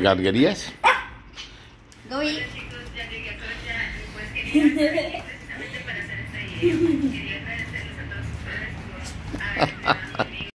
¿Galgerias? Doy. Hola chicos, ya llegué a Croacia y pues quería hacer aquí precisamente para hacer este video.